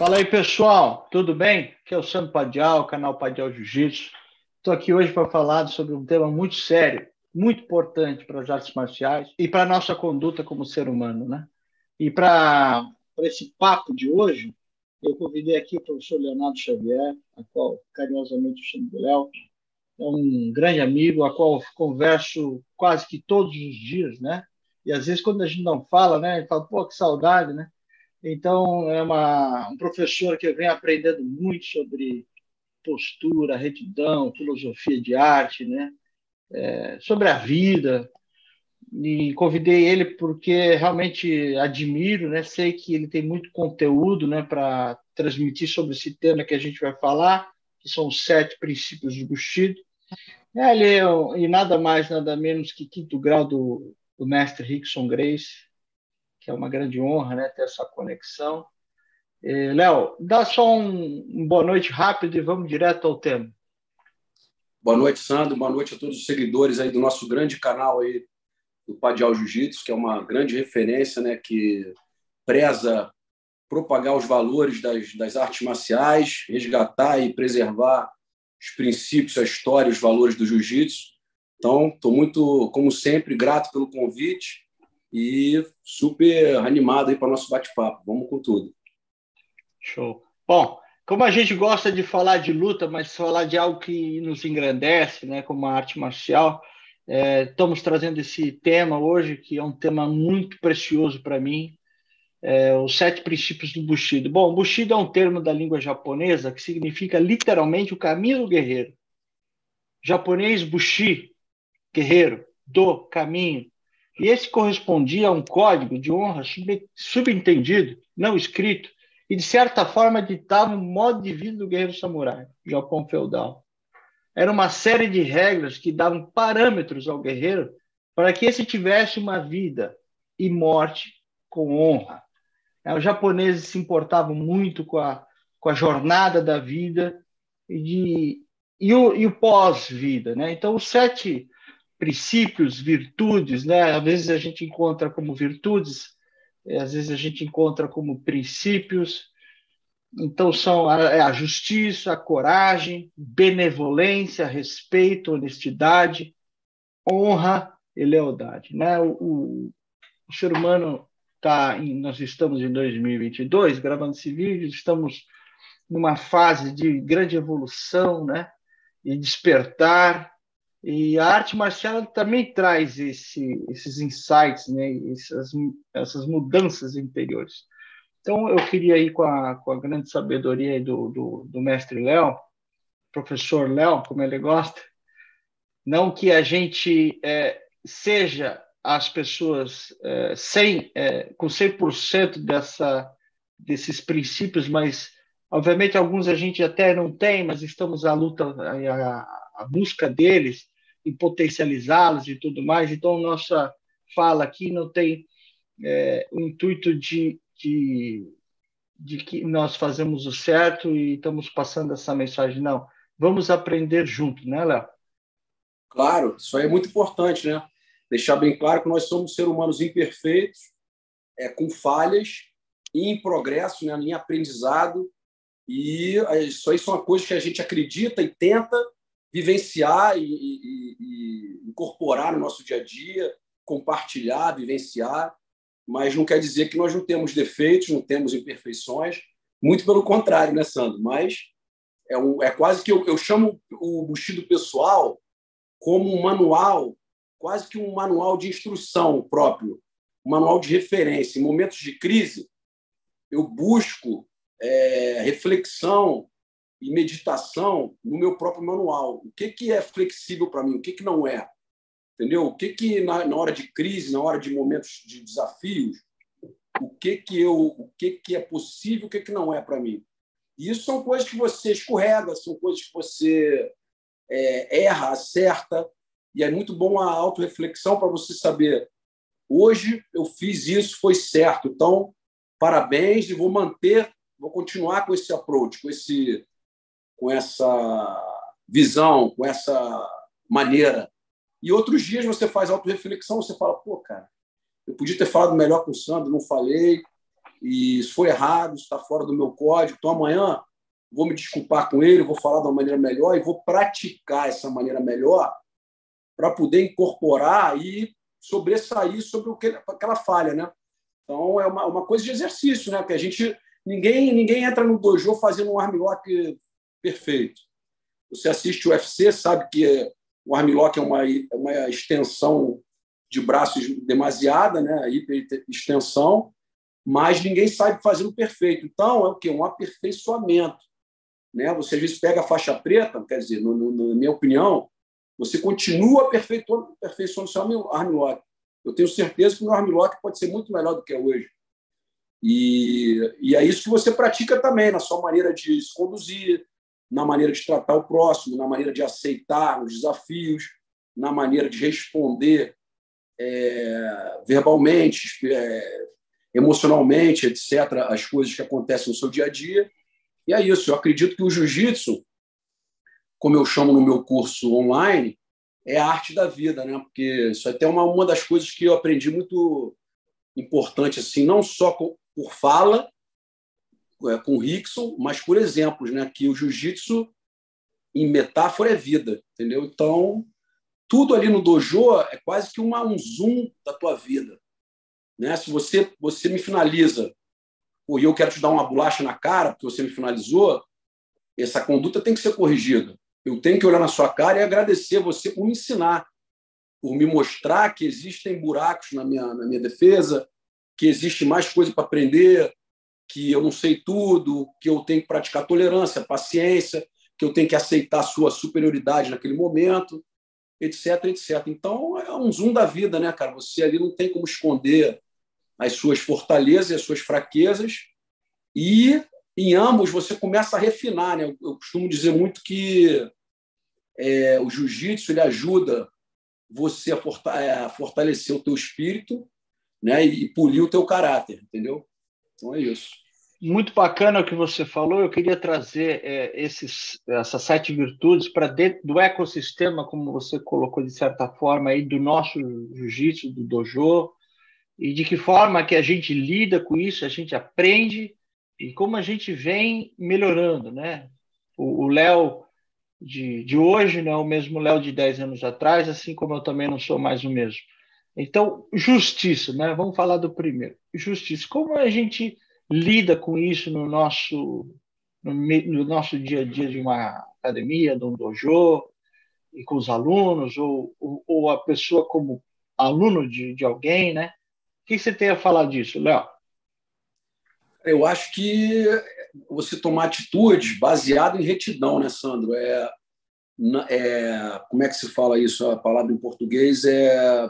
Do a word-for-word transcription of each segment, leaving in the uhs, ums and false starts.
Fala aí, pessoal, tudo bem? Aqui é o Sandro Padial, canal Padial Jiu-Jitsu. Estou aqui hoje para falar sobre um tema muito sério, muito importante para as artes marciais e para a nossa conduta como ser humano, né? E para esse papo de hoje, eu convidei aqui o professor Leonardo Xavier, a qual carinhosamente eu chamo de Léo. É um grande amigo, a qual eu converso quase que todos os dias, né? E às vezes quando a gente não fala, né? A gente fala, pô, que saudade, né? Então, é uma, um professor que vem aprendendo muito sobre postura, retidão, filosofia de arte, né? É, sobre a vida. E convidei ele porque realmente admiro, né? Sei que ele tem muito conteúdo, né, para transmitir sobre esse tema que a gente vai falar, que são os sete princípios do Bushido. É, ele é, e nada mais, nada menos que quinto grau do, do mestre Rickson Gracie, que é uma grande honra, né, ter essa conexão. Léo, dá só um, um boa noite rápido e vamos direto ao tema. Boa noite, Sandro. Boa noite a todos os seguidores aí do nosso grande canal aí do Padial Jiu-Jitsu, que é uma grande referência, né, que preza propagar os valores das, das artes marciais, resgatar e preservar os princípios, a história, os valores do jiu-jitsu. Então, estou muito, como sempre, grato pelo convite e super animado aí para o nosso bate-papo. Vamos com tudo. Show. Bom, como a gente gosta de falar de luta, mas falar de algo que nos engrandece, né, como a arte marcial, é, estamos trazendo esse tema hoje, que é um tema muito precioso para mim, é, os sete princípios do Bushido. Bom, Bushido é um termo da língua japonesa que significa literalmente o caminho do guerreiro. Japonês, Bushi, guerreiro, do, caminho. E esse correspondia a um código de honra sub, subentendido, não escrito, e de certa forma ditava o modo de vida do guerreiro samurai, Japão feudal. Era uma série de regras que davam parâmetros ao guerreiro para que esse tivesse uma vida e morte com honra. Os japoneses se importavam muito com a, com a jornada da vida e, de, e o, e o pós-vida, né? Então, os sete princípios, virtudes, né? Às vezes a gente encontra como virtudes, às vezes a gente encontra como princípios. Então, são a, a justiça, a coragem, benevolência, respeito, honestidade, honra e lealdade, né? O, o, o ser humano tá em, nós estamos em dois mil e vinte e dois, gravando esse vídeo, estamos numa fase de grande evolução, né? E despertar. E a arte marcial também traz esse, esses insights, né? Essas, essas mudanças interiores. Então, eu queria ir com a, com a grande sabedoria do, do, do mestre Léo, professor Léo, como ele gosta, não que a gente é, seja as pessoas é, sem, é, com cem por cento dessa, desses princípios, mas, obviamente, alguns a gente até não tem, mas estamos à luta, à, à busca deles, em potencializá-los e tudo mais. Então, nossa fala aqui não tem é, o intuito de, de de que nós fazemos o certo e estamos passando essa mensagem. Não, vamos aprender junto, né, Léo? Claro, isso aí é muito importante, né? Deixar bem claro que nós somos seres humanos imperfeitos, é, com falhas, e em progresso, né, em aprendizado, e isso aí são coisas que a gente acredita e tenta vivenciar e, e, e incorporar no nosso dia a dia, compartilhar, vivenciar, mas não quer dizer que nós não temos defeitos, não temos imperfeições, muito pelo contrário, né, Sandro? Mas é, um, é quase que eu, eu chamo o Bushido pessoal como um manual, quase que um manual de instrução próprio, um manual de referência. Em momentos de crise, eu busco é, reflexão e meditação no meu próprio manual. O que, que é flexível para mim, o que, que não é? Entendeu? O que que na, na hora de crise, na hora de momentos de desafios, o que que eu, o que que é possível, o que que não é para mim? E isso são coisas que você escorrega, são coisas que você é, erra, acerta, e é muito bom a autorreflexão para você saber, hoje eu fiz isso, foi certo, então parabéns e vou manter, vou continuar com esse approach, com esse, com essa visão, com essa maneira. E outros dias você faz autorreflexão, você fala, pô, cara, eu podia ter falado melhor com o Sandro, não falei. e isso foi errado, isso está fora do meu código, então amanhã vou me desculpar com ele, vou falar de uma maneira melhor e vou praticar essa maneira melhor para poder incorporar e sobressair sobre o que, aquela falha, né? Então, é uma, uma coisa de exercício, né? Que a gente, ninguém, ninguém entra no dojo fazendo um armlock perfeito. Você assiste o U F C, sabe que o armlock é uma, uma extensão de braços demasiada, né? Hiperextensão, mas ninguém sabe fazer o perfeito. Então, é o quê? Um aperfeiçoamento. Né? Você, às vezes, pega a faixa preta, quer dizer, no, no, na minha opinião, você continua aperfeiçoando, aperfeiçoando o seu armlock. Eu tenho certeza que o meu armlock pode ser muito melhor do que é hoje. E, e é isso que você pratica também, na sua maneira de se conduzir, na maneira de tratar o próximo, na maneira de aceitar os desafios, na maneira de responder é, verbalmente, é, emocionalmente, etcétera, as coisas que acontecem no seu dia a dia. E é isso. Eu acredito que o jiu-jitsu, como eu chamo no meu curso online, é a arte da vida, né? Porque isso é até uma, uma das coisas que eu aprendi muito importante, assim, não só com, por fala, é, com o Rickson, mas por exemplos, né? Que o jiu-jitsu, em metáfora, é vida, entendeu? Então, tudo ali no dojo é quase que uma, um zoom da tua vida, né? Se você, você me finaliza e eu quero te dar uma bolacha na cara porque você me finalizou, essa conduta tem que ser corrigida. Eu tenho que olhar na sua cara e agradecer você por me ensinar, por me mostrar que existem buracos na minha, na minha defesa, que existe mais coisa para aprender, que eu não sei tudo, que eu tenho que praticar tolerância, paciência, que eu tenho que aceitar a sua superioridade naquele momento, etc, etcétera. Então, é um zoom da vida, né, cara? Você ali não tem como esconder as suas fortalezas e as suas fraquezas, e em ambos você começa a refinar, né? Eu costumo dizer muito que é, o jiu-jitsu ele ajuda você a fortalecer o teu espírito, né? E polir o teu caráter, entendeu? Então é isso. Muito bacana o que você falou. Eu queria trazer é, esses, essas sete virtudes para dentro do ecossistema, como você colocou de certa forma aí, do nosso jiu-jitsu, do dojo, e de que forma que a gente lida com isso, a gente aprende e como a gente vem melhorando, né? O Léo de, de hoje não é o mesmo Léo de dez anos atrás, assim como eu também não sou mais o mesmo. Então, justiça, né? Vamos falar do primeiro. Justiça. Como a gente lida com isso no nosso, no, no nosso dia a dia de uma academia, de um dojo, e com os alunos, ou, ou, ou a pessoa como aluno de, de alguém, né? O que você tem a falar disso, Léo? Eu acho que você tomar atitudes baseado em retidão, né, Sandro? É, é, como é que se fala isso? A palavra em português é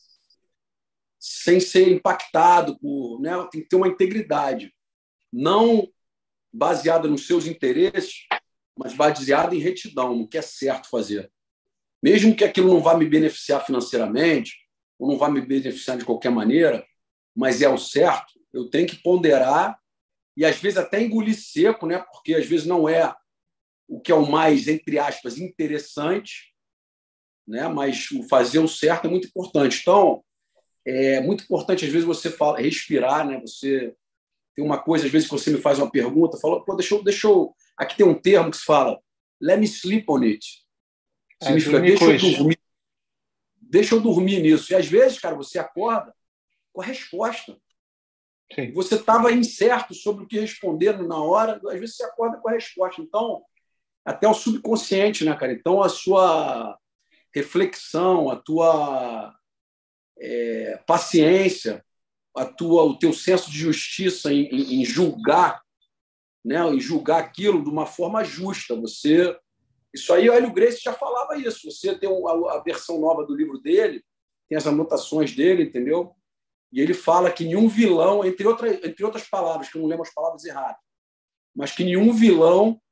sem ser impactado por, né? Tem que ter uma integridade, não baseada nos seus interesses, mas baseada em retidão, no que é certo fazer. Mesmo que aquilo não vá me beneficiar financeiramente, ou não vá me beneficiar de qualquer maneira, mas é o certo, eu tenho que ponderar e, às vezes, até engolir seco, né? Porque, às vezes, não é o que é o mais, entre aspas, interessante, né? Mas o fazer o certo é muito importante. Então, é muito importante, às vezes, você fala, respirar, né? Você tem uma coisa, às vezes, que você me faz uma pergunta, fala, pô, deixa eu, deixa eu... Aqui tem um termo que se fala, let me sleep on it. Significa, É, deixa eu dormir. Deixa eu dormir nisso. E, às vezes, cara, você acorda com a resposta. Sim. Você estava incerto sobre o que responder na hora, às vezes você acorda com a resposta. Então, até o subconsciente, né, cara? Então, a sua reflexão, a tua é, paciência, a tua, o teu senso de justiça em, em, em julgar, né, em julgar aquilo de uma forma justa. Você, isso aí, o Hélio Gracie já falava isso. Você tem a, a versão nova do livro dele, tem as anotações dele, entendeu? E ele fala que nenhum vilão, entre, outra, entre outras palavras, que eu não lembro as palavras erradas, mas que nenhum vilão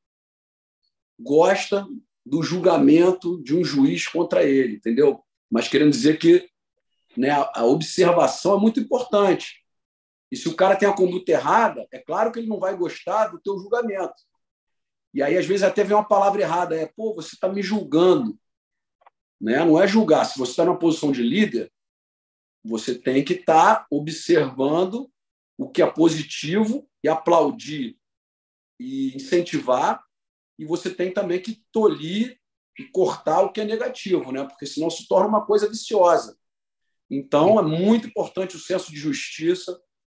gosta do julgamento de um juiz contra ele, entendeu? Mas querendo dizer que, né, a observação é muito importante. E se o cara tem a conduta errada, é claro que ele não vai gostar do teu julgamento. E aí, às vezes, até vem uma palavra errada, é, pô, você está me julgando. Né? Não é julgar. Se você está numa posição de líder, você tem que estar observando o que é positivo e aplaudir e incentivar, e você tem também que tolir e cortar o que é negativo, né? Porque senão se torna uma coisa viciosa. Então, é muito importante o senso de justiça.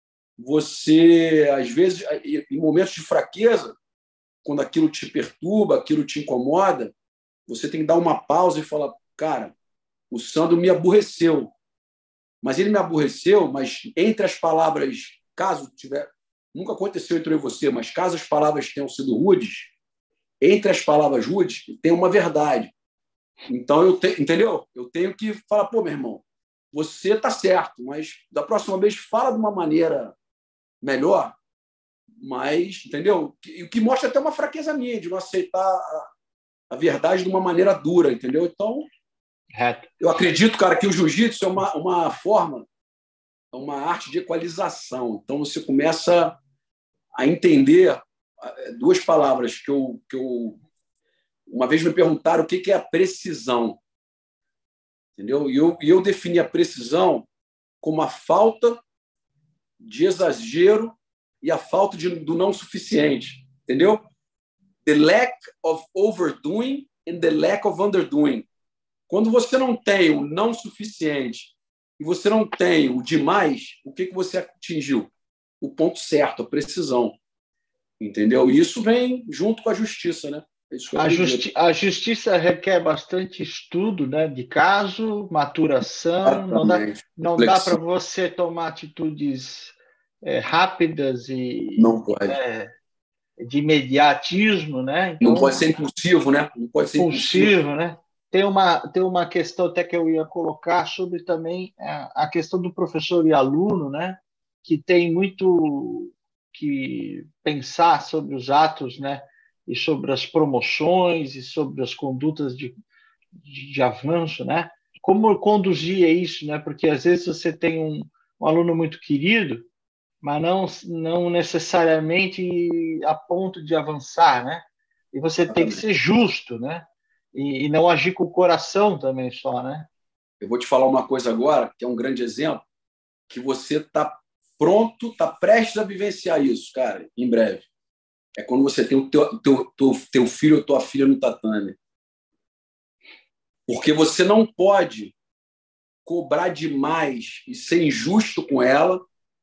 Você, às vezes, em momentos de fraqueza, quando aquilo te perturba, aquilo te incomoda, você tem que dar uma pausa e falar, cara, o Sandro me aborreceu. Mas ele me aborreceu, mas entre as palavras, caso tiver... Nunca aconteceu entre eu e você, mas caso as palavras tenham sido rudes, entre as palavras rudes tem uma verdade. Então, eu te... entendeu? Eu tenho que falar, pô, meu irmão, você está certo, mas da próxima vez fala de uma maneira melhor, mas, entendeu? O que mostra até uma fraqueza minha, de não aceitar a, a verdade de uma maneira dura, entendeu? Então, Reto. eu acredito, cara, que o jiu-jitsu é uma, uma forma, é uma arte de equalização. Então, você começa a entender duas palavras que eu, que eu... Uma vez me perguntaram o que é a precisão. Entendeu? E eu, e eu defini a precisão como a falta de exagero e a falta de, do não suficiente. Entendeu? The lack of overdoing and the lack of underdoing. Quando você não tem o não suficiente e você não tem o demais, o que, que você atingiu? O ponto certo, a precisão. Entendeu? E isso vem junto com a justiça, né? É isso que eu A, acredito. justi a justiça requer bastante estudo, né, de caso, maturação. Não dá, Exatamente. não dá para você tomar atitudes é, rápidas e Não pode. é, de imediatismo, né? Então, não pode ser impulsivo, né? Não pode ser impulsivo. impulsivo, né? Tem uma, tem uma questão até que eu ia colocar sobre também a, a questão do professor e aluno, né? Que tem muito que pensar sobre os atos, né? E sobre as promoções e sobre as condutas de, de, de avanço, né? Como conduzir isso, né? Porque às vezes você tem um, um aluno muito querido, mas não, não necessariamente a ponto de avançar, né? E você tem que ser justo, né? E, e não agir com o coração também só, né? Eu vou te falar uma coisa agora, que é um grande exemplo, que você está pronto, está prestes a vivenciar isso, cara, em breve. É quando você tem o teu, teu, teu, teu filho ou tua filha no tatame. Porque você não pode cobrar demais e ser injusto com ela,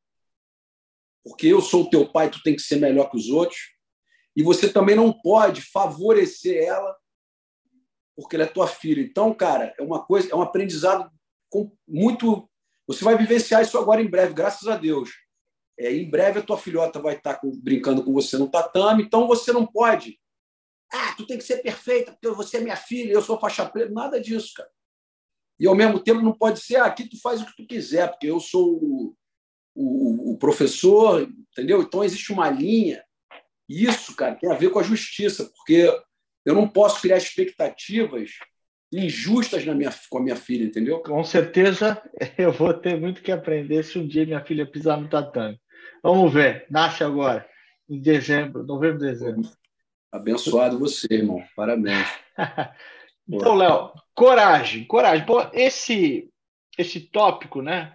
porque eu sou o teu pai, tu tem que ser melhor que os outros. E você também não pode favorecer ela porque ela é tua filha. Então, cara, é uma coisa, é um aprendizado com muito... Você vai vivenciar isso agora em breve, graças a Deus. É, em breve a tua filhota vai estar com, brincando com você no tatame, então você não pode. Ah, tu tem que ser perfeita, porque você é minha filha, eu sou faixa preta. Nada disso, cara. E, ao mesmo tempo, não pode ser, ah, aqui tu faz o que tu quiser, porque eu sou o, o, o professor, entendeu? Então, existe uma linha. E isso, cara, tem a ver com a justiça, porque eu não posso criar expectativas injustas na minha, com a minha filha, entendeu? Com certeza eu vou ter muito que aprender se um dia minha filha pisar no tatame. Vamos ver, nasce agora, em dezembro, novembro, dezembro. Abençoado você, irmão. Parabéns. Então, Léo, coragem, coragem. Pô, esse, esse tópico, né?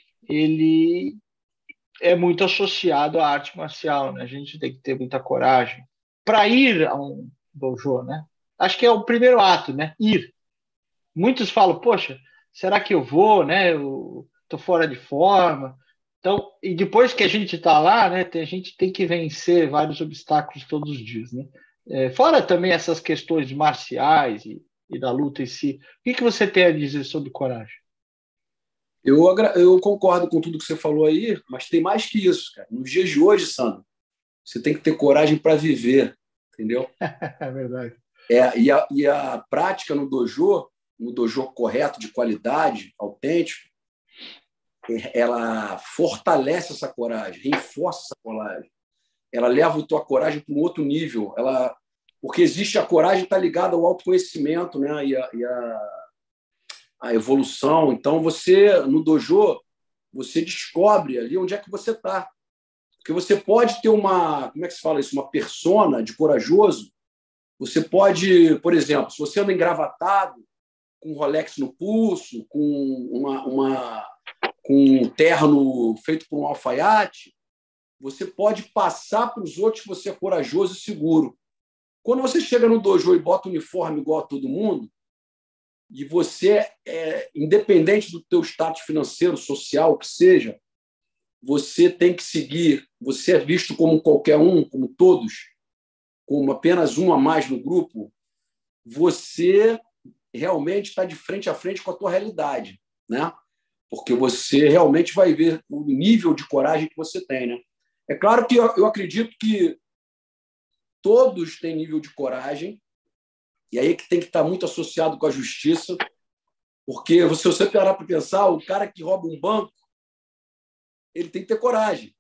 Ele é muito associado à arte marcial, né? A gente tem que ter muita coragem para ir a um dojo, né? Acho que é o primeiro ato, né? Ir. Muitos falam, poxa, será que eu vou, né? Eu tô fora de forma. Então, e depois que a gente está lá, né? A gente tem que vencer vários obstáculos todos os dias, né? É, fora também essas questões marciais e, e da luta em si. O que, que você tem a dizer sobre coragem? Eu, agra... eu concordo com tudo que você falou aí, mas tem mais que isso, cara. Nos dias de hoje, Sandro, você tem que ter coragem para viver, entendeu? É verdade. É, e, a, e a prática no dojo, no dojo correto, de qualidade, autêntico, ela fortalece essa coragem, reforça essa coragem. Ela leva a tua coragem para um outro nível. Ela... Porque existe a coragem está ligada ao autoconhecimento, né? E a, e a, a evolução. Então, você, no dojo, você descobre ali onde é que você está. Porque você pode ter uma... Como é que se fala isso? Uma persona de corajoso. Você pode, por exemplo, se você anda engravatado, com um Rolex no pulso, com uma, uma com um terno feito por um alfaiate, você pode passar para os outros que você é corajoso e seguro. Quando você chega no dojo e bota o uniforme igual a todo mundo, e você é independente do teu status financeiro, social, o que seja, você tem que seguir, você é visto como qualquer um, como todos, como apenas um a mais no grupo, você realmente está de frente a frente com a tua realidade, né? Porque você realmente vai ver o nível de coragem que você tem, né? É claro que eu acredito que todos têm nível de coragem, e aí que tem que estar muito associado com a justiça, porque se você parar para pensar, o cara que rouba um banco, ele tem que ter coragem.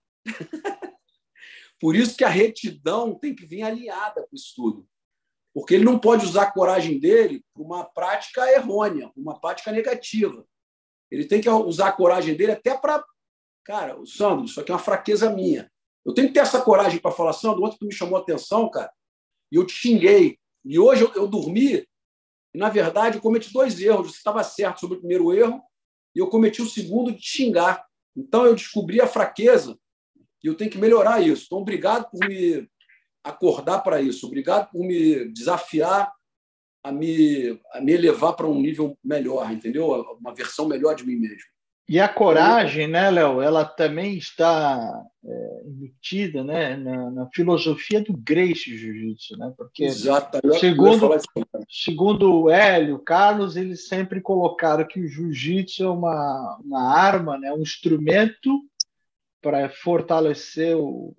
Por isso que a retidão tem que vir alinhada com isso tudo. Porque ele não pode usar a coragem dele para uma prática errônea, uma prática negativa. Ele tem que usar a coragem dele até para... Cara, Sandro, isso aqui é uma fraqueza minha. Eu tenho que ter essa coragem para falar, Sandro, ontem tu me chamou a atenção, cara, e eu te xinguei. E hoje eu, eu dormi e, na verdade, eu cometi dois erros. Você estava certo sobre o primeiro erro e eu cometi o segundo de te xingar. Então, eu descobri a fraqueza e eu tenho que melhorar isso. Então, obrigado por me acordar para isso. Obrigado por me desafiar a me, a me elevar para um nível melhor, entendeu? Uma versão melhor de mim mesmo. E a coragem, né, Léo, ela também está é, embutida, né, na, na filosofia do Gracie Jiu-Jitsu, né? Porque, Exato. segundo, segundo o Hélio, o Carlos, eles sempre colocaram que o Jiu-Jitsu é uma, uma arma, né, um instrumento para fortalecer o...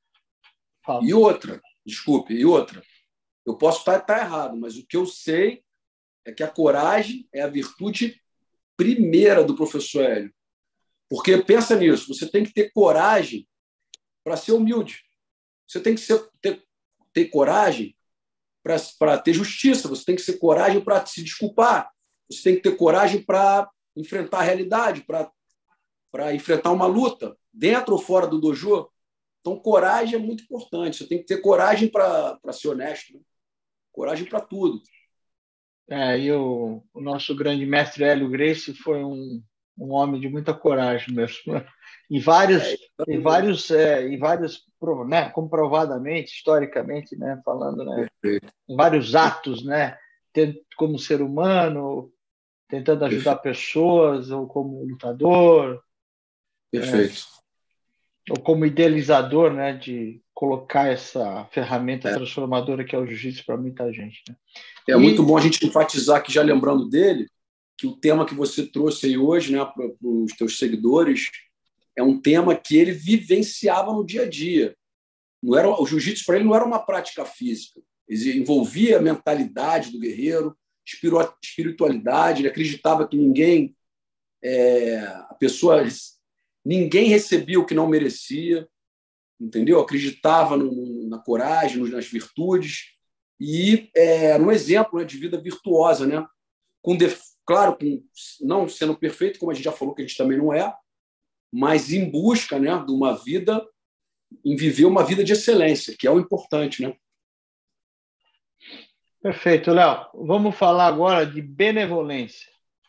Fala. E outra, desculpe, e outra, eu posso estar, estar errado, mas o que eu sei é que a coragem é a virtude primeira do professor Hélio. Porque, pensa nisso, você tem que ter coragem para ser humilde. Você tem que ser, ter, ter coragem para ter justiça. Você tem que ter coragem para se desculpar. Você tem que ter coragem para enfrentar a realidade, para enfrentar uma luta, dentro ou fora do dojo. Então, coragem é muito importante. Você tem que ter coragem para ser honesto. Né? Coragem para tudo. É, e o, o nosso grande mestre Hélio Gracie foi um, um homem de muita coragem mesmo. Em vários, é, em vários, é, em vários, né, comprovadamente, historicamente, né, falando, né, em vários atos, né, como ser humano, tentando ajudar Perfeito. pessoas, ou como lutador, Perfeito. É, ou como idealizador, né, de colocar essa ferramenta é. transformadora que é o jiu-jitsu para muita gente. Né? É e... muito bom a gente enfatizar que, já lembrando dele, que o tema que você trouxe aí hoje, né, para os teus seguidores, é um tema que ele vivenciava no dia a dia. Não era, o jiu-jitsu, para ele, não era uma prática física. Ele envolvia a mentalidade do guerreiro, espiritualidade, ele acreditava que ninguém, é, a pessoa, ninguém recebia o que não merecia, entendeu? Acreditava no, na coragem, nas virtudes, e era é, um exemplo, né, de vida virtuosa, né? Com def... Claro, com... não sendo perfeito, como a gente já falou que a gente também não é, mas em busca, né, de uma vida, em viver uma vida de excelência, que é o importante, né? Perfeito, Léo. Vamos falar agora de benevolência.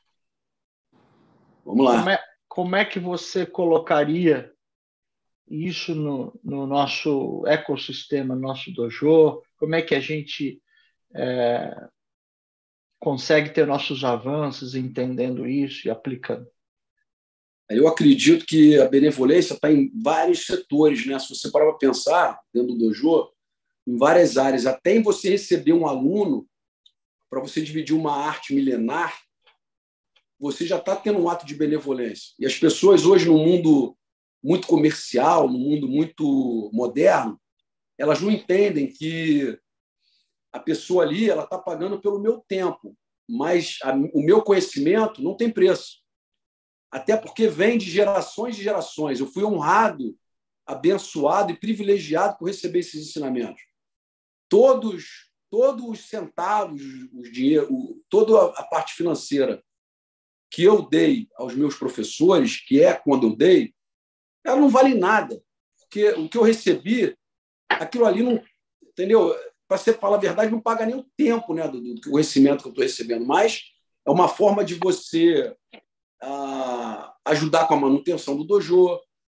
Vamos lá. Como é, como é que você colocaria isso no, no nosso ecossistema, no nosso dojo? Como é que a gente é, consegue ter nossos avanços entendendo isso e aplicando? Eu acredito que a benevolência está em vários setores, né? Se você parar para pensar dentro do dojo, em várias áreas, até em você receber um aluno para você dividir uma arte milenar, você já está tendo um ato de benevolência. E as pessoas hoje, no mundo muito comercial, no mundo muito moderno, elas não entendem que a pessoa ali ela está pagando pelo meu tempo, mas a, o meu conhecimento não tem preço. Até porque vem de gerações e gerações. Eu fui honrado, abençoado e privilegiado por receber esses ensinamentos. Todos, todos os centavos, os dinheiro, toda a parte financeira que eu dei aos meus professores, que é quando eu dei, ela não vale nada. Porque o que eu recebi, aquilo ali não... Entendeu? Para você falar a verdade, não paga nem o tempo, né, do, do conhecimento que eu estou recebendo. Mas é uma forma de você ah, ajudar com a manutenção do dojo,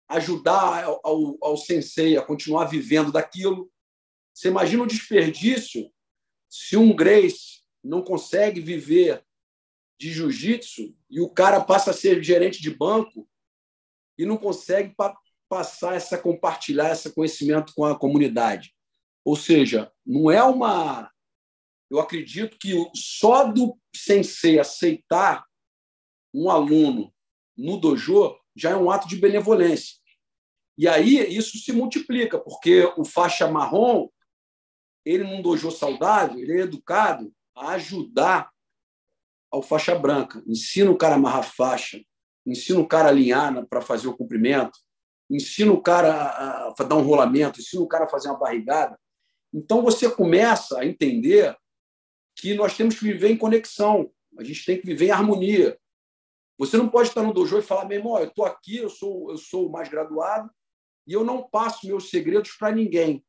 ajudar ao, ao, ao sensei a continuar vivendo daquilo. Você imagina o desperdício se um Gracie não consegue viver de jiu-jitsu e o cara passa a ser gerente de banco e não consegue pa passar essa compartilhar esse conhecimento com a comunidade. Ou seja, não é uma... Eu acredito que só do sensei aceitar um aluno no dojo já é um ato de benevolência. E aí isso se multiplica, porque o faixa marrom, ele num dojo saudável, ele é educado a ajudar ao faixa branca. Ensina o cara a amarrar faixa, ensina o cara a alinhar para fazer o comprimento, ensina o cara a dar um rolamento, ensina o cara a fazer uma barrigada. Então você começa a entender que nós temos que viver em conexão, a gente tem que viver em harmonia. Você não pode estar no dojo e falar, meu irmão, eu estou aqui, eu sou, eu sou o mais graduado e eu não passo meus segredos para ninguém.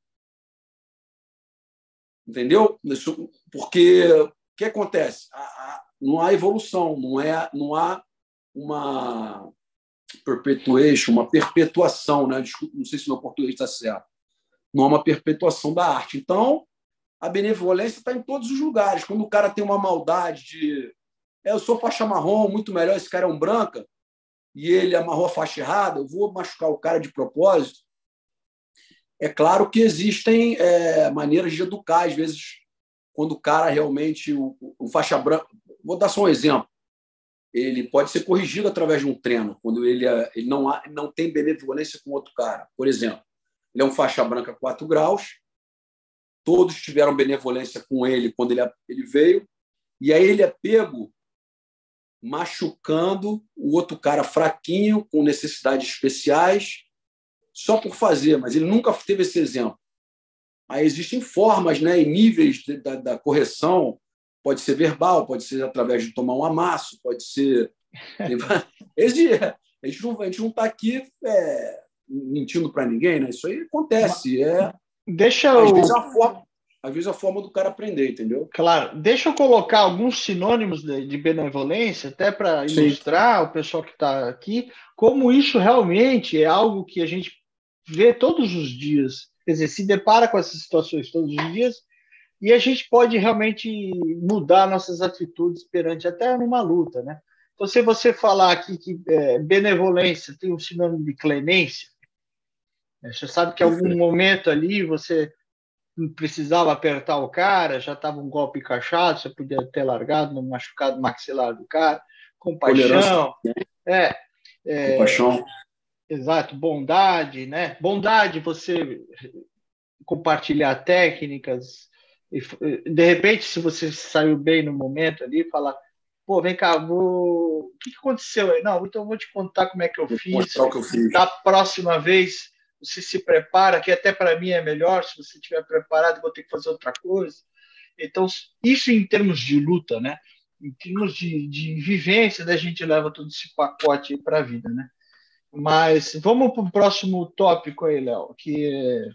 Entendeu? Porque o que acontece? Não há evolução, não, é, não há uma perpetuation, uma perpetuação, né? Desculpa, não sei se meu português está certo. Não há uma perpetuação da arte. Então, a benevolência está em todos os lugares. Quando o cara tem uma maldade de é, eu sou faixa marrom, muito melhor, esse cara é um branca, e ele amarrou a faixa errada, eu vou machucar o cara de propósito. É claro que existem é, maneiras de educar, às vezes, quando o cara realmente, o, o faixa branca... Vou dar só um exemplo. Ele pode ser corrigido através de um treino, quando ele, ele não, há, não tem benevolência com outro cara. Por exemplo, ele é um faixa branca quatro graus, todos tiveram benevolência com ele quando ele, ele veio, e aí ele é pego machucando o outro cara fraquinho, com necessidades especiais, só por fazer, mas ele nunca teve esse exemplo. Aí existem formas, né, e níveis de, da, da correção, pode ser verbal, pode ser através de tomar um amasso, pode ser... A gente não está aqui é, mentindo para ninguém, né? Isso aí acontece. É, Deixa às, eu... vezes a forma, às vezes a forma do cara aprender, entendeu? Claro. Deixa eu colocar alguns sinônimos de, de benevolência, até para ilustrar o pessoal que está aqui, como isso realmente é algo que a gente vê todos os dias. Quer dizer, se depara com essas situações todos os dias e a gente pode realmente mudar nossas atitudes perante até numa luta, né? Então, se você falar aqui que é, benevolência tem um sinônimo de clemência, né? Você sabe que em algum momento ali você não precisava apertar o cara, já estava um golpe encaixado, você podia ter largado no machucado maxilar do cara, compaixão, é, é, compaixão, exato, bondade, né? Bondade, você compartilhar técnicas, e, de repente, se você saiu bem no momento ali, falar, pô, vem cá, vou... o que aconteceu aí? Não, então eu vou te contar como é que eu vou fiz. Mostrar o que eu fiz. Da próxima vez você se prepara, que até para mim é melhor, se você estiver preparado, vou ter que fazer outra coisa. Então, isso em termos de luta, né? Em termos de, de vivência, da gente leva todo esse pacote para a vida, né? Mas vamos para o próximo tópico aí, Léo, que é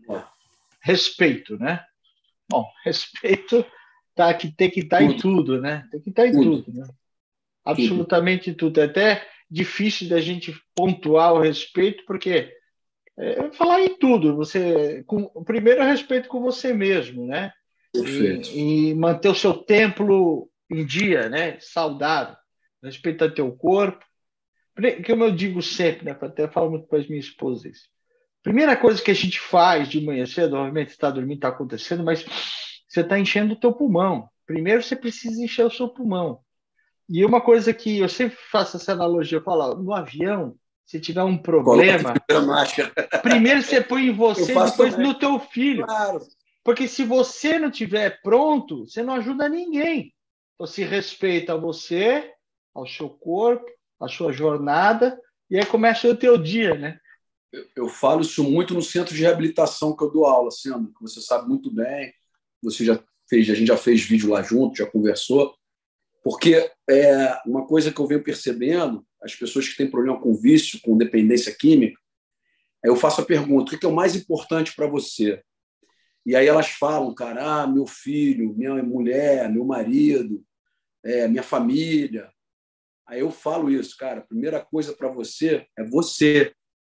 respeito, né? Bom, respeito tá, que tem que estar em tudo, né? Tem que estar em tudo, tudo né? Absolutamente tudo. tudo. É até difícil da gente pontuar o respeito, porque é, falar em tudo. Você, com, primeiro, é respeito com você mesmo, né? Perfeito. E, e manter o seu templo em dia, né? Saudável. Respeitar teu corpo. Como eu digo sempre, né? Até falo muito para as minhas esposas. Primeira coisa que a gente faz de manhã cedo, obviamente está dormindo, está acontecendo, mas você está enchendo o teu pulmão. Primeiro você precisa encher o seu pulmão. E uma coisa que eu sempre faço essa analogia, eu falo, no avião, se tiver um problema, primeiro você põe em você e depois também. No teu filho. Claro. Porque se você não tiver pronto, você não ajuda ninguém. Então se respeita a você, ao seu corpo, a sua jornada, e aí começa o teu dia, né? Eu, eu falo isso muito no centro de reabilitação que eu dou aula, Sandro, que você sabe muito bem. Você já fez, a gente já fez vídeo lá junto, já conversou. Porque é uma coisa que eu venho percebendo, as pessoas que têm problema com vício, com dependência química, eu faço a pergunta, o que é o mais importante para você? E aí elas falam, cara, ah, meu filho, minha mulher, meu marido, é, minha família. Aí eu falo isso, cara, a primeira coisa para você é você.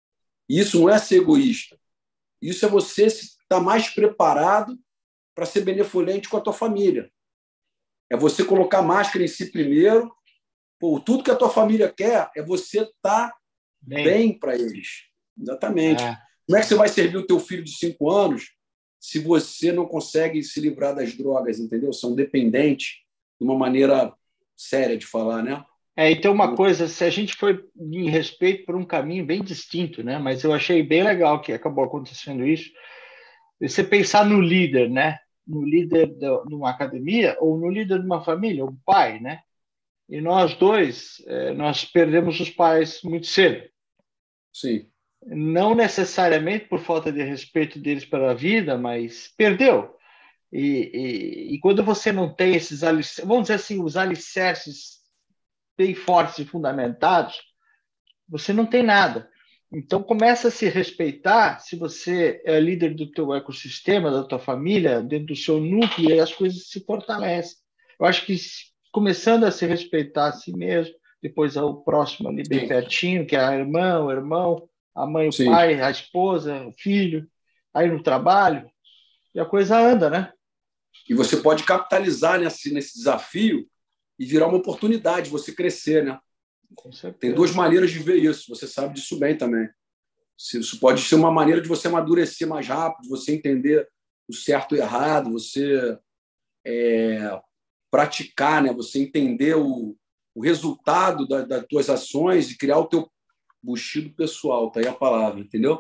E isso não é ser egoísta. Isso é você estar mais preparado para ser benevolente com a tua família. É você colocar máscara em si primeiro. Pô, tudo que a tua família quer é você estar bem, bem para eles. Exatamente. É. Como é que você vai servir o teu filho de cinco anos se você não consegue se livrar das drogas, entendeu? São dependentes de uma maneira séria de falar, né? É, então uma coisa, se a gente foi em respeito por um caminho bem distinto, né? Mas eu achei bem legal que acabou acontecendo isso. Você pensar no líder, né? No líder de uma academia ou no líder de uma família, o pai, né? E nós dois, nós perdemos os pais muito cedo. Sim. Não necessariamente por falta de respeito deles pela vida, mas perdeu. E, e, e quando você não tem esses alicerces, vamos dizer assim, os alicerces bem fortes e fundamentados, você não tem nada. Então, começa a se respeitar se você é líder do teu ecossistema, da tua família, dentro do seu núcleo, e as coisas se fortalecem. Eu acho que começando a se respeitar a si mesmo, depois ao próximo ali bem Sim. pertinho, que é a irmã, o irmão, a mãe, o Sim. pai, a esposa, o filho, aí no trabalho, e a coisa anda, né? E você pode capitalizar nesse, nesse desafio e virar uma oportunidade, você crescer, né? Tem duas maneiras de ver isso, você sabe disso bem também. Isso pode ser uma maneira de você amadurecer mais rápido, você entender o certo e o errado, você é, praticar, né? Você entender o, o resultado da, das tuas ações e criar o teu buchido pessoal, tá aí a palavra, entendeu?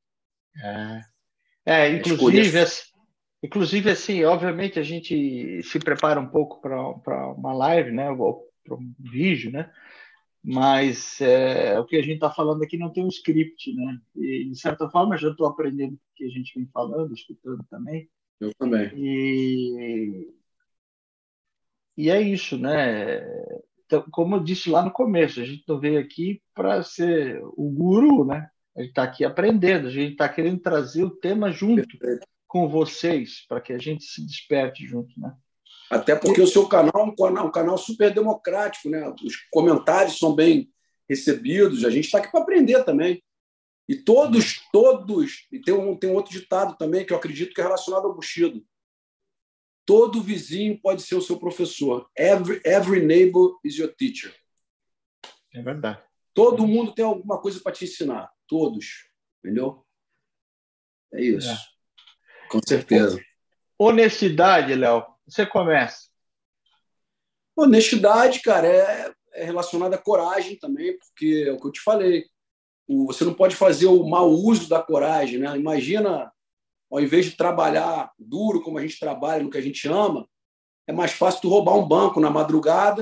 É, é inclusive, assim, inclusive, assim, obviamente a gente se prepara um pouco para uma live, né? Para um vídeo, né? Mas é, o que a gente está falando aqui não tem um script, né? E, de certa forma, já estou aprendendo o que a gente vem falando, escutando também. Eu também. E, e é isso, né? Então, como eu disse lá no começo, a gente não veio aqui para ser o guru, né? A gente está aqui aprendendo, a gente está querendo trazer o tema junto Perfeito. Com vocês, para que a gente se desperte junto, né? Até porque o seu canal é um canal, um canal super democrático, né? Os comentários são bem recebidos, a gente está aqui para aprender também. E todos, todos, e tem um, tem um outro ditado também que eu acredito que é relacionado ao Bushido. Todo vizinho pode ser o seu professor. Every, every neighbor is your teacher. É verdade. Todo mundo tem alguma coisa para te ensinar. Todos. Entendeu? É isso. É. Com certeza. Honestidade, Léo. Você começa. Honestidade, cara, é, é relacionada à coragem também, porque é o que eu te falei. O, você não pode fazer o mau uso da coragem, né? Imagina, ao invés de trabalhar duro como a gente trabalha no que a gente ama, é mais fácil tu roubar um banco na madrugada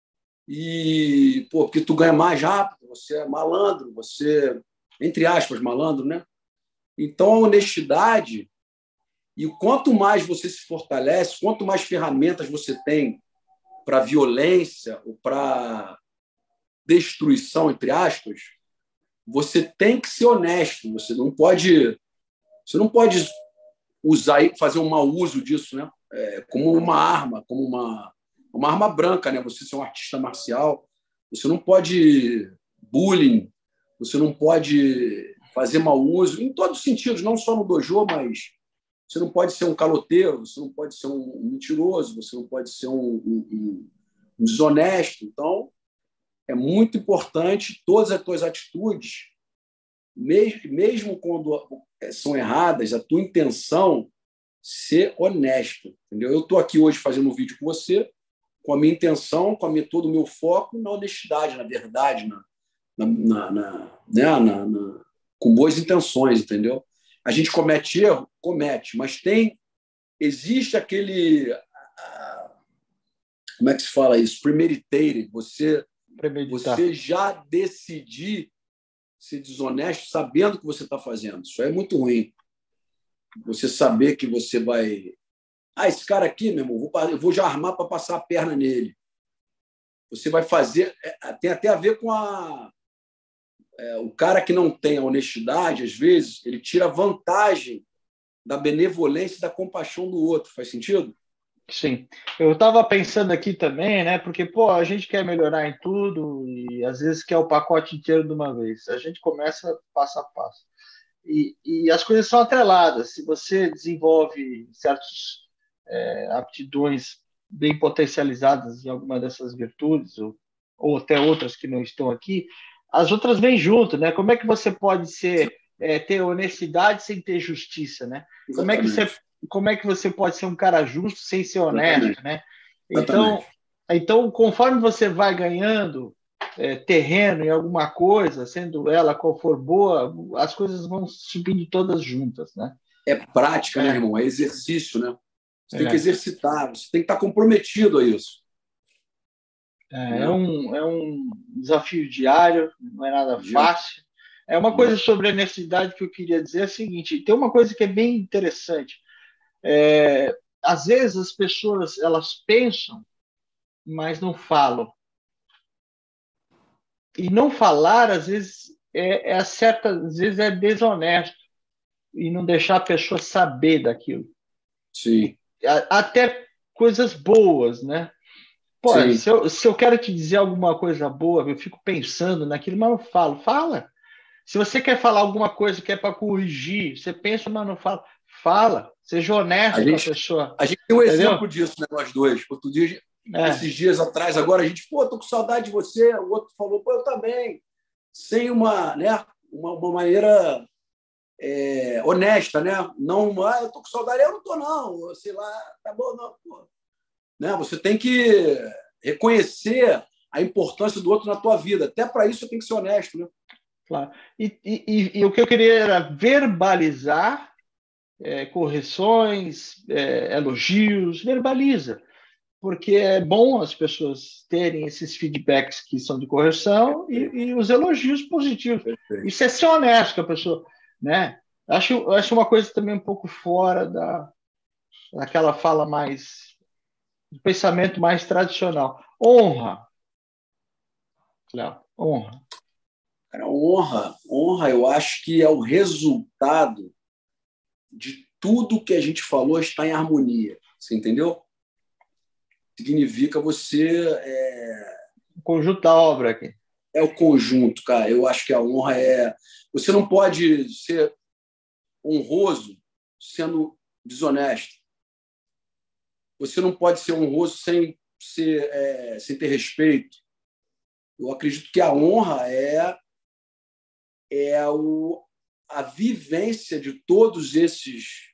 e, pô, porque tu ganha mais rápido, você é malandro, você, entre aspas, malandro, né? Então, a honestidade, e quanto mais você se fortalece, quanto mais ferramentas você tem para violência ou para destruição, entre aspas, você tem que ser honesto. Você não pode, você não pode usar e fazer um mau uso disso, né? É, como uma arma, como uma, uma arma branca, né? Você ser um artista marcial, você não pode bullying, você não pode fazer mau uso em todos os sentidos, não só no dojo, mas você não pode ser um caloteiro, você não pode ser um mentiroso, você não pode ser um, um, um desonesto. Então, é muito importante todas as tuas atitudes, mesmo quando são erradas, a tua intenção ser honesta. Entendeu? Eu estou aqui hoje fazendo um vídeo com você, com a minha intenção, com a minha, todo o meu foco na honestidade, na verdade, na, na, na, na, né? na, na, com boas intenções, entendeu? A gente comete erro? Comete, mas tem, existe aquele, como é que se fala isso? Premeditated, você, você já decidir ser desonesto sabendo o que você está fazendo. Isso é muito ruim. Você saber que você vai... Ah, esse cara aqui, meu irmão, eu vou já armar para passar a perna nele. Você vai fazer... Tem até a ver com a... É, o cara que não tem a honestidade, às vezes, ele tira vantagem da benevolência e da compaixão do outro. Faz sentido? Sim, eu estava pensando aqui também, né? Porque, pô, a gente quer melhorar em tudo e às vezes quer o pacote inteiro de uma vez. A gente começa passo a passo. E, e as coisas são atreladas. Se você desenvolve certas é, aptidões bem potencializadas em alguma dessas virtudes, ou, ou até outras que não estão aqui, as outras vêm junto, né? Como é que você pode ser, é, ter honestidade sem ter justiça, né? Como é que você, Exatamente. como é que você pode ser um cara justo sem ser honesto, Exatamente. né? Então, Exatamente. então conforme você vai ganhando é, terreno em alguma coisa, sendo ela qual for boa, as coisas vão subindo todas juntas, né? É prática, né, É, irmão? É exercício, né? Você tem que é, exercitar, você tem que estar comprometido a isso, é, é né? um, é um desafio diário, não é nada Dia- fácil. É uma coisa Não. sobre a honestidade que eu queria dizer é a seguinte: tem uma coisa que é bem interessante. É, às vezes as pessoas elas pensam, mas não falam. E não falar, às vezes, é, é certa, às vezes é desonesto e não deixar a pessoa saber daquilo. Sim, E, a, até coisas boas, né? Pô, sim. se eu, se eu quero te dizer alguma coisa boa, eu fico pensando naquilo, mas não falo. Fala. Se você quer falar alguma coisa que é para corrigir, você pensa, mas não fala. Fala. Seja A honesto com a gente, pessoa. a gente tem um Entendeu? exemplo disso, né, nós dois. Outro dia, É, esses dias atrás, agora a gente, pô, tô com saudade de você. O outro falou, pô, eu também. Sem uma, né, uma, uma maneira é, honesta, né? Não, ah, eu tô com saudade, eu não tô, não. Sei lá, tá bom, não. Pô. Né? Você tem que reconhecer a importância do outro na tua vida. Até para isso você tem que ser honesto, né? claro. E, e, e, e o que eu queria era verbalizar é, correções, é, elogios, verbaliza. Porque é bom as pessoas terem esses feedbacks que são de correção Perfeito, e, e os elogios positivos. perfeito. Isso é ser honesto com a pessoa, né? Acho, acho uma coisa também um pouco fora da, daquela fala mais, do pensamento mais tradicional. Honra, Léo, honra. Cara, honra, honra, eu acho que é o resultado de tudo que a gente falou estar em harmonia. Você entendeu? Significa você é, O conjunto da obra aqui. é o conjunto, cara. Eu acho que a honra é. Você não pode ser honroso sendo desonesto. Você não pode ser honroso sem, ser, é, sem ter respeito. Eu acredito que a honra é, é o, a vivência de todos esses,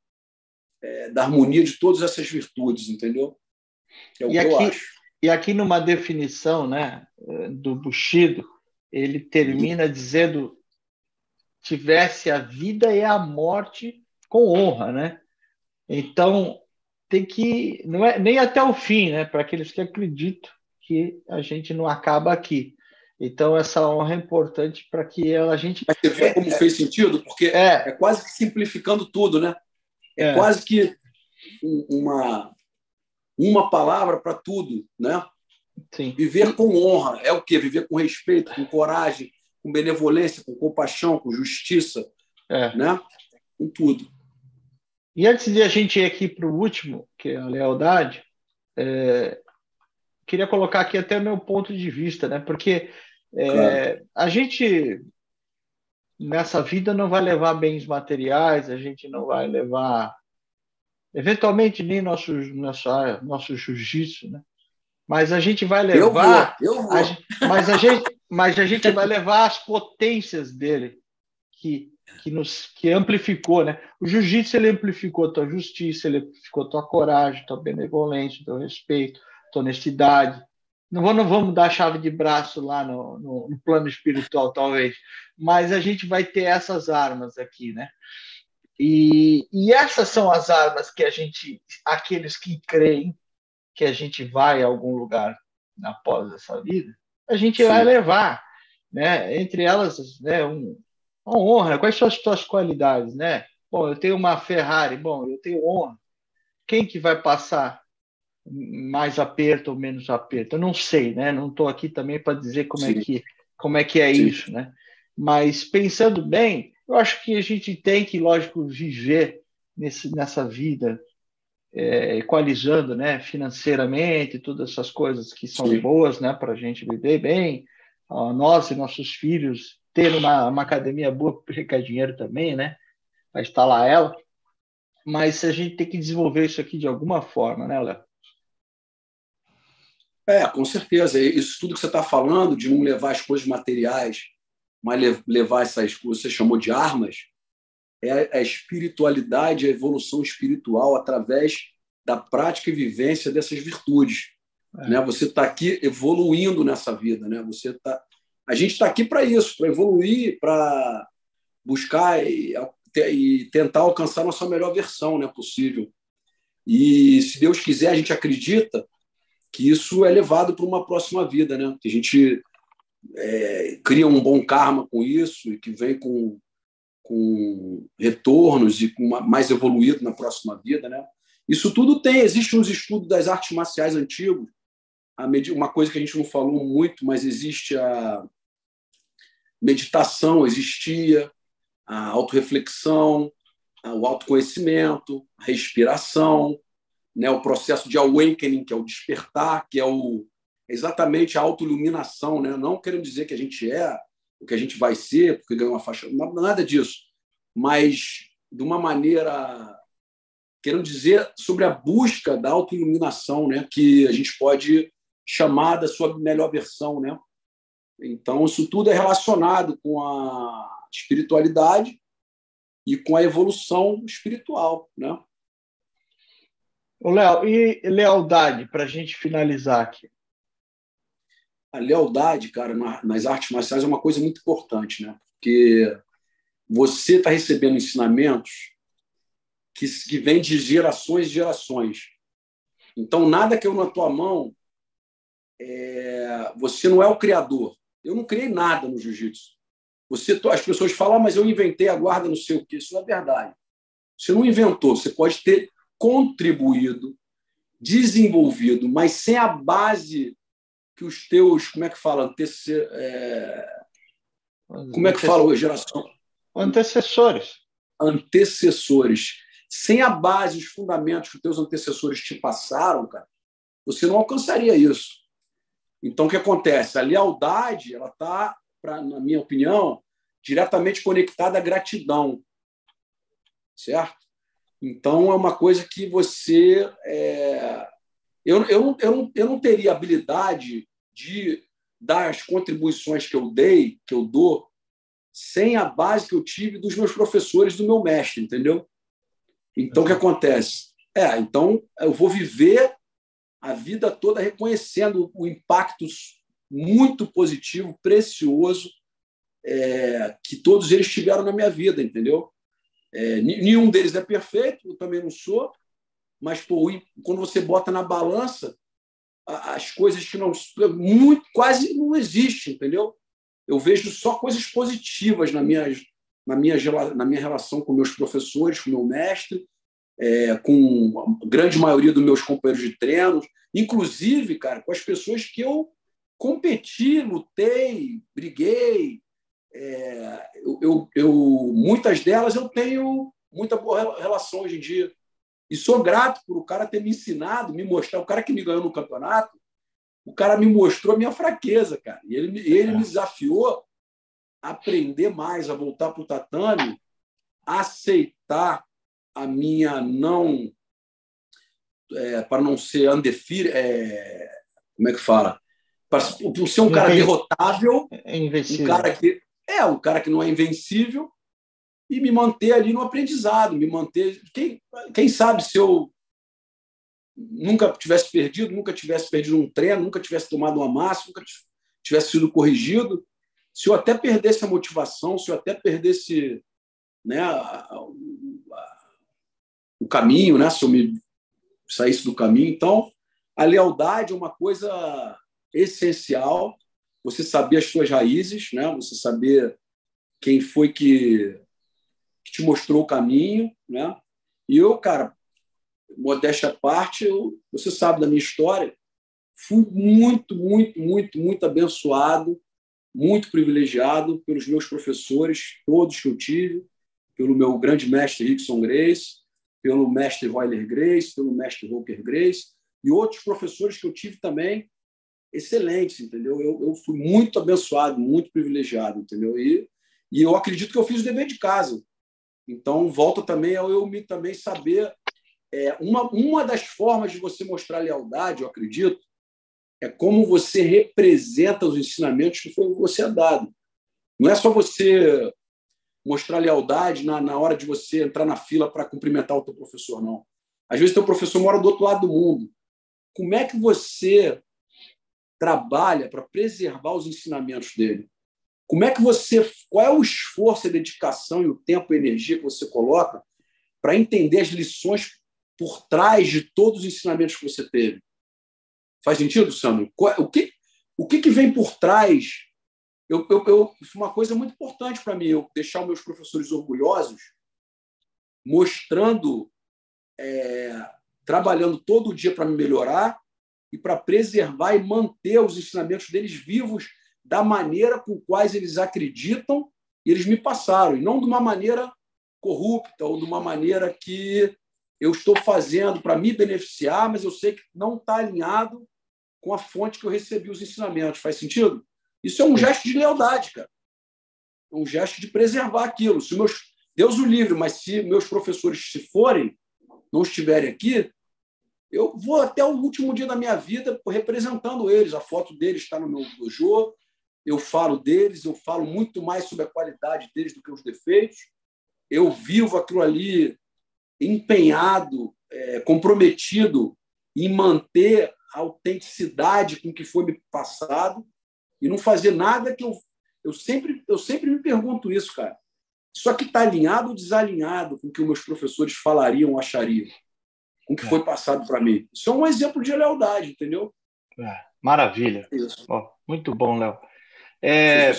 é, da harmonia de todas essas virtudes, entendeu? É o E que eu aqui, acho. e aqui numa definição, né, do Bushido, ele termina dizendo tivesse a vida e a morte com honra, né? Então tem que não é nem até o fim, né? Para aqueles que acreditam que a gente não acaba aqui. Então essa honra é importante para que a gente Mas você vê como fez sentido? Porque é é quase que simplificando tudo, né? É é quase que uma, uma palavra para tudo, né? sim Viver e, com honra é o quê? Viver com respeito, com coragem, com benevolência, com compaixão, com justiça, é. né? Com tudo. E antes de a gente ir aqui para o último, que é a lealdade, queria colocar aqui até o meu ponto de vista, né? Porque Claro. é, a gente nessa vida não vai levar bens materiais, a gente não vai levar, eventualmente, nem nosso, nosso, nosso jiu-jitsu, né? Mas a gente vai Eu vou, levar, eu a, vou. mas, a gente, mas a gente vai levar as potências dele, que, que, nos, que amplificou, né? O jiu-jitsu ele amplificou tua justiça, ele amplificou tua coragem, tua benevolência, teu respeito, tua honestidade. Não, vou, não vamos dar chave de braço lá no, no, no plano espiritual, talvez, mas a gente vai ter essas armas aqui, né? E, e essas são as armas que a gente, aqueles que creem que a gente vai a algum lugar após essa vida, a gente vai Sim. levar, né? Entre elas, né, um, uma honra. Quais são as tuas qualidades, né? Bom, eu tenho uma Ferrari, bom, eu tenho honra. Quem que vai passar mais aperto ou menos aperto? Eu não sei, né? Não estou aqui também para dizer como é Sim, que como é que é sim. isso, né? Mas pensando bem, eu acho que a gente tem que, lógico, viver nesse, nessa vida é, equalizando, né, financeiramente, todas essas coisas que são Sim. boas, né, para a gente viver bem, ó, nós e nossos filhos ter uma, uma academia boa, porque dinheiro também, né, para instalar ela, mas a gente tem que desenvolver isso aqui de alguma forma, né, Léo? É, com certeza. Isso tudo que você está falando, de não levar as coisas materiais, mas levar essas coisas, você chamou de armas, é a espiritualidade, a evolução espiritual através da prática e vivência dessas virtudes. É, Né? Você está aqui evoluindo nessa vida. Né? Você tá... A gente está aqui para isso, para evoluir, para buscar e, e tentar alcançar a nossa melhor versão, né, possível. E, se Deus quiser, a gente acredita que isso é levado para uma próxima vida, né? Que a gente é, cria um bom karma com isso e que vem com, com retornos e com uma, mais evoluído na próxima vida, né? Isso tudo tem, existe nos estudos das artes marciais antigos, a med- uma coisa que a gente não falou muito, mas existe a meditação, existia a autorreflexão, o autoconhecimento, a respiração, né, o processo de awakening, que é o despertar, que é o, exatamente a autoiluminação, né? Não querendo dizer que a gente é o que a gente vai ser, porque ganhou uma faixa, nada disso, mas de uma maneira, querendo dizer sobre a busca da autoiluminação, né? Que a gente pode chamar da sua melhor versão, né? Então, isso tudo é relacionado com a espiritualidade e com a evolução espiritual, né? Ô, Léo, e lealdade, para a gente finalizar aqui? A lealdade, cara, nas artes marciais é uma coisa muito importante, né? Porque você está recebendo ensinamentos que, que vêm de gerações e gerações. Então, nada que eu na tua mão, é... você não é o criador. Eu não criei nada no jiu-jitsu. Você, as pessoas falam, ah, mas eu inventei a guarda, não sei o quê. Isso não é verdade. Você não inventou, você pode ter contribuído, desenvolvido, mas sem a base que os teus, como é que fala, antece, é, como é que fala hoje, geração? Antecessores. Antecessores. Sem a base, os fundamentos que os teus antecessores te passaram, cara, você não alcançaria isso. Então, o que acontece? A lealdade, ela está, na minha opinião, diretamente conectada à gratidão, certo? Então, é uma coisa que você... É... Eu, eu, não, eu, não, eu não teria habilidade de dar as contribuições que eu dei, que eu dou, sem a base que eu tive dos meus professores, do meu mestre, entendeu? Então, o que acontece? É, então, eu vou viver a vida toda reconhecendo o impacto muito positivo, precioso, é, que todos eles tiveram na minha vida, entendeu? É, nenhum deles é perfeito, eu também não sou, mas pô, quando você bota na balança, as coisas que não... muito quase não existem, entendeu? Eu vejo só coisas positivas na minha, na minha, na minha relação com meus professores, com meu mestre, é, com a grande maioria dos meus companheiros de treinos, inclusive, cara, com as pessoas que eu competi, lutei, briguei. É, eu, eu, eu, muitas delas eu tenho muita boa relação hoje em dia. E sou grato por o cara ter me ensinado, me mostrar, o cara que me ganhou no campeonato, o cara me mostrou a minha fraqueza, cara. E ele, ele me desafiou a aprender mais, a voltar para o tatame, a aceitar a minha não... É, para não ser undefeated, é, como é que fala? Para ser um cara derrotável, um cara que é um cara que não é invencível, e me manter ali no aprendizado, me manter... Quem, quem sabe se eu nunca tivesse perdido, nunca tivesse perdido um treino, nunca tivesse tomado uma massa, nunca tivesse sido corrigido, se eu até perdesse a motivação, se eu até perdesse, né, a, a, o caminho, né, se eu me saísse do caminho. Então, a lealdade é uma coisa essencial, você saber as suas raízes, né, você saber quem foi que, que te mostrou o caminho, né? E eu, cara, modéstia à parte, eu, você sabe da minha história, fui muito, muito, muito, muito abençoado, muito privilegiado pelos meus professores, todos que eu tive, pelo meu grande mestre Rickson Grace, pelo mestre Royler Grace, pelo mestre Roker Grace e outros professores que eu tive também, excelentes, entendeu? Eu, eu fui muito abençoado, muito privilegiado, entendeu? E, e eu acredito que eu fiz o dever de casa. Então, volta também ao eu me também saber... É, uma, uma das formas de você mostrar lealdade, eu acredito, é como você representa os ensinamentos que foi você dado. Não é só você mostrar lealdade na, na hora de você entrar na fila para cumprimentar o teu professor, não. Às vezes, o teu professor mora do outro lado do mundo. Como é que você trabalha para preservar os ensinamentos dele? Como é que você... Qual é o esforço, a dedicação e o tempo e a energia que você coloca para entender as lições por trás de todos os ensinamentos que você teve? Faz sentido, Sandro? O que, o que, que vem por trás? Eu, eu, eu, uma coisa muito importante para mim, eu deixar os meus professores orgulhosos, mostrando, é, trabalhando todo dia para me melhorar e para preservar e manter os ensinamentos deles vivos da maneira com quais eles acreditam e eles me passaram, e não de uma maneira corrupta ou de uma maneira que eu estou fazendo para me beneficiar, mas eu sei que não está alinhado com a fonte que eu recebi os ensinamentos. Faz sentido? Isso é um gesto de lealdade, cara. É um gesto de preservar aquilo. Se meus... Deus o livre, mas se meus professores se forem, não estiverem aqui, eu vou até o último dia da minha vida representando eles. A foto deles está no meu dojo, eu falo deles, eu falo muito mais sobre a qualidade deles do que os defeitos. Eu vivo aquilo ali empenhado, é, comprometido em manter a autenticidade com que foi me passado e não fazer nada que eu... Eu sempre, eu sempre me pergunto isso, cara. Isso aqui está alinhado ou desalinhado com o que os meus professores falariam ou achariam? Com o que é. foi passado para mim? Isso é um exemplo de lealdade, entendeu? É. Maravilha. Oh, muito bom, Léo. É...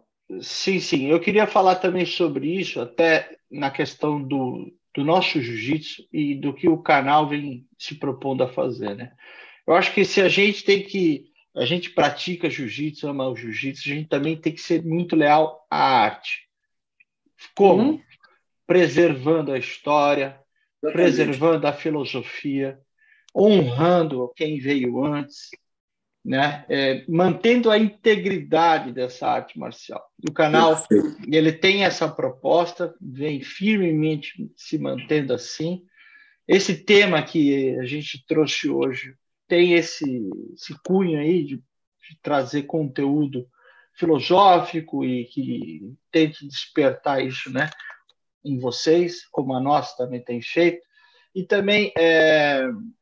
Sim, sim. Eu queria falar também sobre isso, até na questão do, do nosso jiu-jitsu e do que o canal vem se propondo a fazer, né? Eu acho que se a gente tem que... A gente pratica jiu-jitsu, ama o jiu-jitsu, a gente também tem que ser muito leal à arte. Como? Uhum. Preservando a história, Exatamente. preservando a filosofia, honrando quem veio antes, né? É, mantendo a integridade dessa arte marcial. O canal ele tem essa proposta, vem firmemente se mantendo assim. Esse tema que a gente trouxe hoje tem esse, esse cunho aí de, de trazer conteúdo filosófico e que tente despertar isso, né, em vocês, como a nossa também tem feito. E também, é,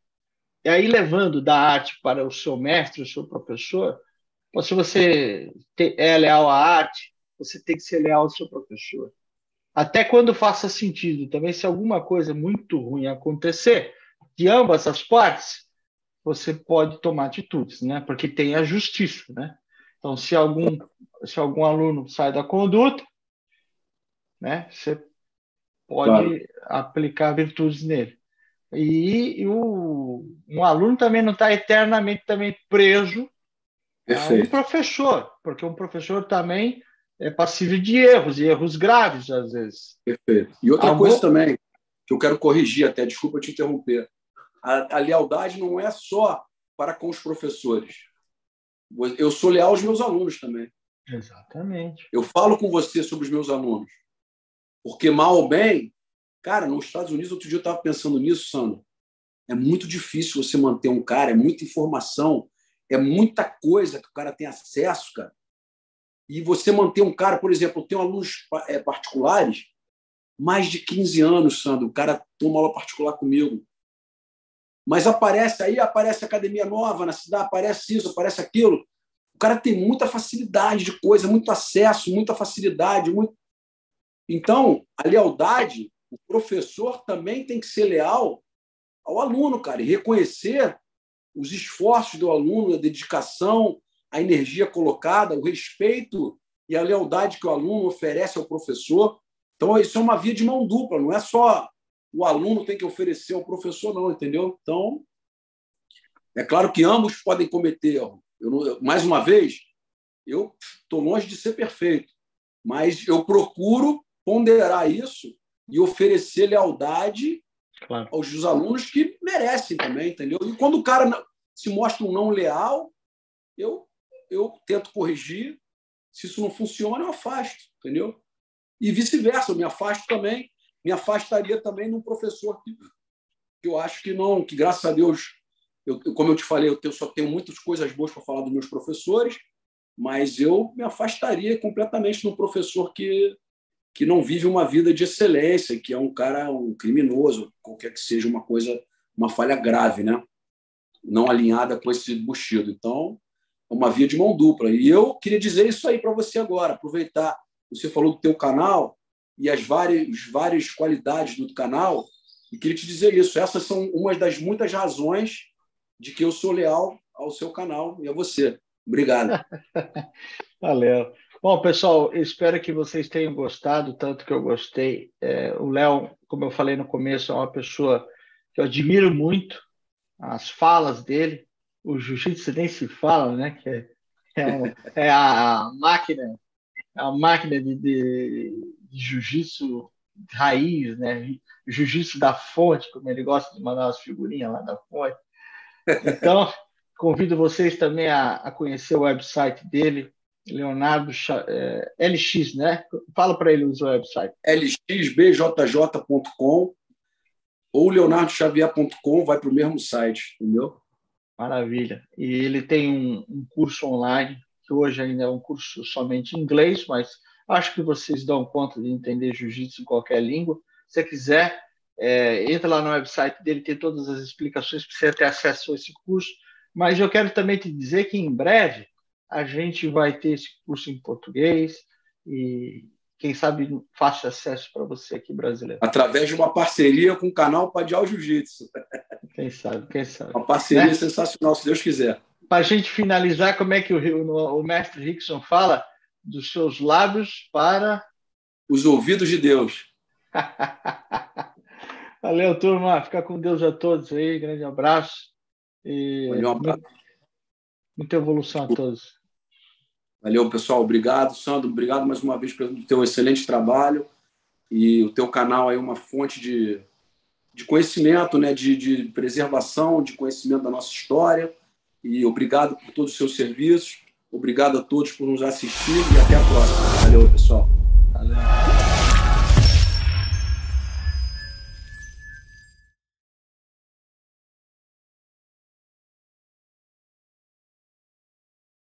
e aí levando da arte para o seu mestre, o seu professor, se você é leal à arte, você tem que ser leal ao seu professor. Até quando faça sentido. Também, se alguma coisa muito ruim acontecer, de ambas as partes, você pode tomar atitudes, né? Porque tem a justiça, né? Então, se algum, se algum aluno sai da conduta, né? Você pode claro. aplicar virtudes nele. E, e o, um aluno também não está eternamente também preso Perfeito. a um professor, porque um professor também é passível de erros, e erros graves, às vezes. Perfeito. E outra Algo... coisa também, que eu quero corrigir até, desculpa te interromper. A, a lealdade não é só para com os professores. Eu sou leal aos meus alunos também. Exatamente. Eu falo com você sobre os meus alunos. Porque, mal ou bem, cara, nos Estados Unidos, outro dia eu estava pensando nisso, Sandro. É muito difícil você manter um cara, é muita informação, é muita coisa que o cara tem acesso, cara. E você manter um cara, por exemplo, eu tenho alunos particulares, mais de quinze anos, Sandro, o cara toma aula particular comigo. Mas aparece aí, aparece academia nova na cidade, aparece isso, aparece aquilo. O cara tem muita facilidade de coisa, muito acesso, muita facilidade. Muito... Então, a lealdade, o professor também tem que ser leal ao aluno, cara, e reconhecer os esforços do aluno, a dedicação, a energia colocada, o respeito e a lealdade que o aluno oferece ao professor. Então, isso é uma via de mão dupla, não é só o aluno tem que oferecer ao professor, não, entendeu? Então, é claro que ambos podem cometer erro. Eu não, mais uma vez, eu estou longe de ser perfeito, mas eu procuro ponderar isso e oferecer lealdade claro. aos alunos que merecem também, entendeu? E quando o cara se mostra um não leal, eu, eu tento corrigir. Se isso não funciona, eu afasto, entendeu? E vice-versa, eu me afasto também, me afastaria também de um professor que, que eu acho que não, que graças a Deus, eu, como eu te falei, eu tenho, só tenho muitas coisas boas para falar dos meus professores, mas eu me afastaria completamente de um professor que, que não vive uma vida de excelência, que é um cara, um criminoso, qualquer que seja uma coisa, uma falha grave, né? Não alinhada com esse buchido. Então, é uma via de mão dupla. E eu queria dizer isso aí para você agora, aproveitar. Você falou do teu canal e as várias, várias qualidades do canal, e queria te dizer isso. Essas são uma das muitas razões de que eu sou leal ao seu canal e a você. Obrigado. Valeu. Bom, pessoal, espero que vocês tenham gostado, tanto que eu gostei. É, o Léo, como eu falei no começo, é uma pessoa que eu admiro muito, as falas dele. O jiu-jitsu nem se fala, né? Que é, é, um, é a máquina, a máquina de, de, de jiu-jitsu raiz, né? Jiu-jitsu da fonte, como ele gosta de mandar as figurinhas lá da fonte. Então, convido vocês também a, a conhecer o website dele, Leonardo é, L X, né? Fala para ele usar o website. L X B J J ponto com ou leonardo xavier ponto com, vai para o mesmo site, entendeu? Maravilha. E ele tem um, um curso online, que hoje ainda é um curso somente em inglês, mas acho que vocês dão conta de entender jiu-jitsu em qualquer língua. Se você quiser, é, entra lá no website dele, tem todas as explicações para você ter acesso a esse curso. Mas eu quero também te dizer que em breve a gente vai ter esse curso em português e, quem sabe, fácil acesso para você aqui brasileiro. Através de uma parceria com o canal Padial Jiu-Jitsu. Quem sabe, quem sabe. Uma parceria, né? Sensacional, se Deus quiser. Para a gente finalizar, como é que o, o mestre Rickson fala? Dos seus lábios para... os ouvidos de Deus. Valeu, turma. Fica com Deus a todos aí. Grande abraço. E Valeu, um abraço. Muita evolução a todos. Valeu, pessoal. Obrigado, Sandro. Obrigado mais uma vez pelo teu excelente trabalho. E o teu canal é uma fonte de, de conhecimento, né? de, de preservação, de conhecimento da nossa história. E obrigado por todos os seus serviços. Obrigado a todos por nos assistir e até a próxima. Valeu, pessoal.